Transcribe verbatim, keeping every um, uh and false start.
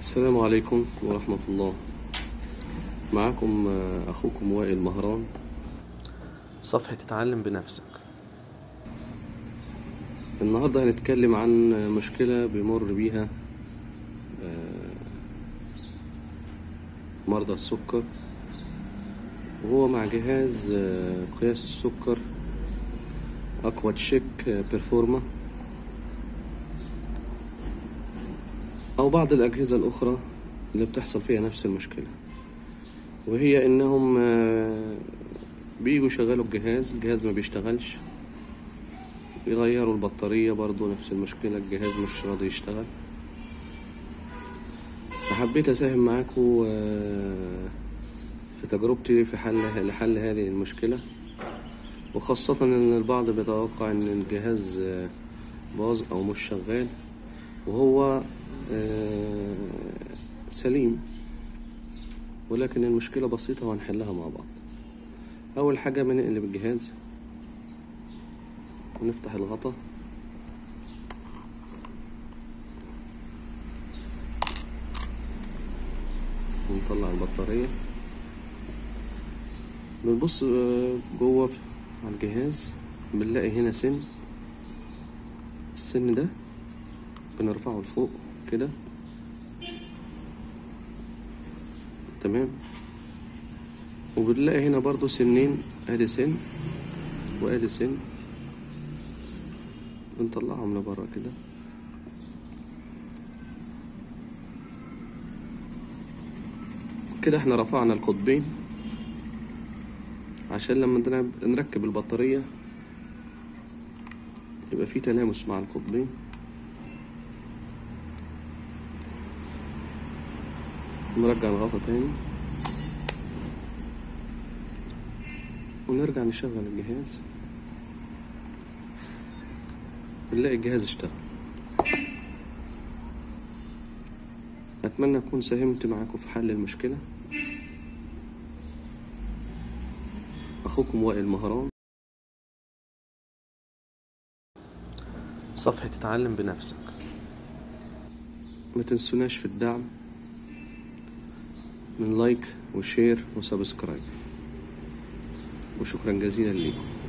السلام عليكم ورحمة الله. معكم أخوكم وائل مهران، صفحة اتعلم بنفسك. النهاردة هنتكلم عن مشكلة بيمر بيها مرضى السكر، وهو مع جهاز قياس السكر أقوى تشيك بيرفورما أو بعض الأجهزة الأخرى اللي بتحصل فيها نفس المشكلة، وهي إنهم بيجوا يشغلوا الجهاز الجهاز ما بيشتغلش، يغيروا البطارية برضو نفس المشكلة، الجهاز مش راضي يشتغل. فحبيت أساهم معاكم في تجربتي في حل لحل هذه المشكلة، وخاصة إن البعض بيتوقع إن الجهاز باظ أو مش شغال وهو سليم، ولكن المشكلة بسيطة وهنحلها مع بعض. أول حاجة بنقلب الجهاز ونفتح الغطا ونطلع البطارية، بنبص جوه على الجهاز بنلاقي هنا سن، السن ده بنرفعه لفوق كده، تمام. وبنلاقي هنا برضو سنين، ادي سن وادي سن، بنطلعهم لبره كده. كده احنا رفعنا القطبين عشان لما نركب البطارية يبقى في تلامس مع القطبين. نرجع الغطا تاني ونرجع نشغل الجهاز، بنلاقي الجهاز اشتغل. أتمنى أكون ساهمت معاكم في حل المشكلة. أخوكم وائل مهران، صفحة اتعلم بنفسك. ما تنسوناش في الدعم من لايك وشير وسبسكرايب، وشكرا جزيلا لكم.